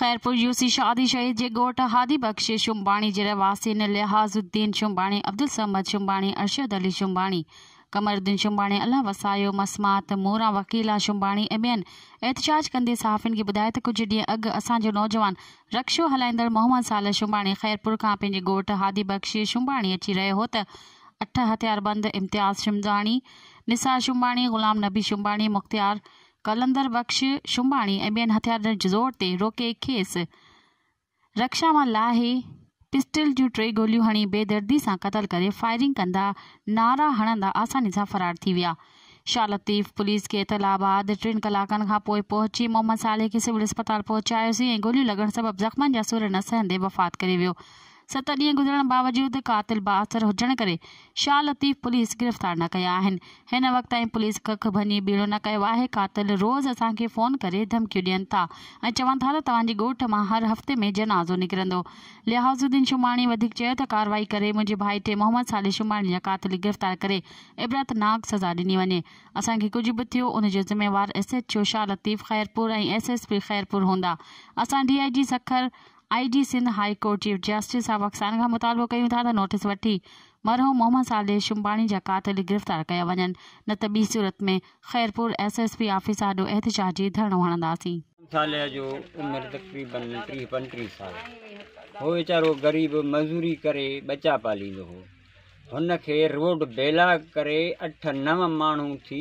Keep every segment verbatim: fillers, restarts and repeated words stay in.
Khairpur UC शादी शहीद जे गोट हादी बख्श शुंबाणी जे रहवासी लिहाजुद्दीन शुंबाणी, अब्दुल समद शुंबाणी, अरशद अली शुंबाणी, कमरुद्दीन शुंबाणी, अल्लाह वसायो, मसमात, मोरा वकीला शुंबाणी ऐं ॿियनि एहतजाज कंदे सहाफ़ियुनि खे ॿुधाए त कुझु ॾींहं अॻु असांजो नौजवान रक्शो हलाईंदड़ मोहम्मद साले शुंबाणी खैरपुर खां पंहिंजे ॻोठ हादी बख्श शुंबाणी अची रहियो हो त अठ हथियारबंद इम्तियाज़ शुंबाणी, निसार शुंबाणी, ग़ुलाम नबी शुंबाणी, मुख्तियार कलंदर बख्श शुंबाणी ऐं ॿियनि हथियारनि जे ज़ोर ते रोके खेसि रक्षा मां लाहे पिस्टल जूं टे गोलियूं हणी बेदर्दी सां क़तल करे फायरिंग कंदा नारा हणंदा आसानी सां फरार थी विया। शाह लतीफ़ पुलिस खे इतला बाद टिनि कलाकनि खां पोइ पहुची मोहम्मद साले खे सिविल अस्पताल पहुचायोसीं ऐं गोलियूं लॻण सबबि ज़ख़्मनि जा सुर न सहंदे वफ़ात करे वियो। सत ॾींहं गुज़रण बावजूदि कातिल बाअसर हुजण करे शाह लतीफ़ पुलिस गिरफ़्तार न कया आहिनि। हिन वक़्त ताईं पुलिस कख भञी बीड़ो न कयो आहे। कातिल रोज़ असांखे फ़ोन करे धमकियूं ॾियनि था ऐं चवनि था त तव्हांजे ॻोठ मां हर हफ़्ते में जनाज़ो निकिरंदो। लिहाजुद्दीन शुंबाणी वधीक चयो त कार्रवाई करे मुंहिंजे भाइटे मोहम्मद साले शुंबाणी जा कातिल गिरफ़्तार करे इबरतनाक सज़ा ॾिनी वञे। असांखे कुझु बि थियो उनजो ज़िम्मेवार S H O Shah Latif Khairpur ऐं एस एस पी खैरपुर हूंदा। असां D I G Sukkur I G Sindh high court chief justice साहब अफ़साने खां मुतालबो कयूं था त नोटिस वठी मरहूम मोहम्मद साले शुंबाणी जा कातिल गिरफ़्तार कया वञनि, न त ॿी सूरत में Khairpur S S P office आॾो एहतजाजी धरणो हणंदासीं। साले जो उमिरि तक़रीबन टीह पंटीह साल हो वीचारो ग़रीब मज़ूरी करे बचा पालींदो हो। हुनखे रोड बेला करे अठ नव माण्हू थी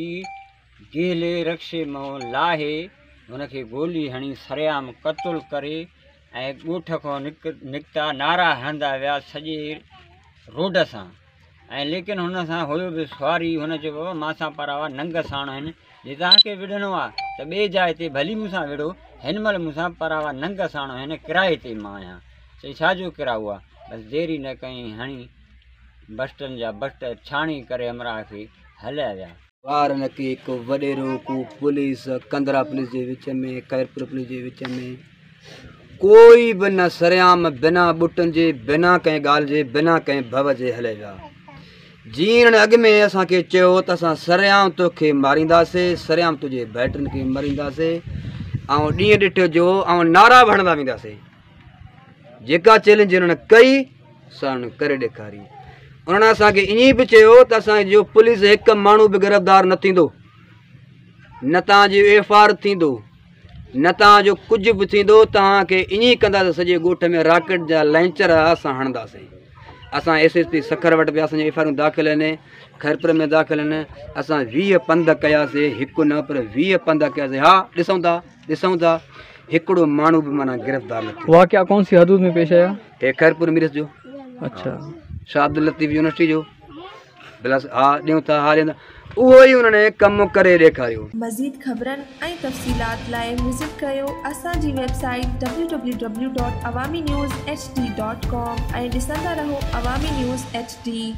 गेले रक्शे मां लाहे हुनखे गोली हणी सरेआम क़तल करे ऐं ॻोठ खां निक निकिता नारा हणंदा विया सॼे रोड सां। ऐं लेकिन हुन सां हुयो बि सुवारी, हुन चयो बाबा मां सां परावा नंग साण आहिनि, जे तव्हांखे विढ़णो आहे त ॿिए जाइ ते भली मूंसां विढ़ो, हिन महिल मूंसां परावा नंग साण आहिनि, किराए ते मां आहियां। चई छाजो किरायो आहे? बसि देरी न कई हणी बस्टनि जा बस्ट छाणी करे अमरा खे हलिया विया। ॿारनि खे हिकु वॾेरो को पुलिस कंदरा पुलिस जे विच में खैरपुर पुलिस जे विच में कोई बि न सरेआम बिना ॿुटनि जे बिना कंहिं ॻाल्हि जे बिना कंहिं भव जे हले विया। जीअं हिन अॻु में असांखे चयो त असां सरेआम तोखे मारींदासीं, सरेआम तुंहिंजे भाइटनि खे मारींदासीं ऐं ॾींहुं ॾिठो जो ऐं नारा बि हणंदा वेंदासीं। जेका चैलेंज हुननि कई साण करे ॾेखारी। उन्हनि असांखे ईअं बि चयो त असांजो पुलिस हिकु माण्हू बि गिरफ़्तार न थींदो, न तव्हांजो एफ आर थींदो, न तव्हांजो कुझु बि थींदो, तव्हांखे ईअं कंदासीं सॼे ॻोठ में रॉकेट जा लैंचर असां हणंदासीं। असां एस एस पी सखर वटि बि असांजी एफ आर दाख़िल आहिनि, खैरपुर में दाख़िल आहिनि। असां वीह पंध कयासीं, हिकु न पर वीह पंध कयासीं। हा ॾिसूं था ॾिसूं था हिकिड़ो माण्हू बि माना गिरफ़्तार न थियो। वाक़िया कौन सी हदूद में पेश आया? हे खैरपुर मिरस जो। अच्छा। शाह अब्दुल लतीफ़ यूनिवर्सिटी जो बिलास। हा ॾियूं था, हा ॾियूं था, उहो ई उन्हनि कमु करे ॾेखारियो। मज़ीद ख़बरनि ऐं तफ़सीलात लाइ विज़िट कयो असांजी website W W W dot Awami news H D dot com ऐं ॾिसंदा रहो अवामी न्यूज़ एच डी।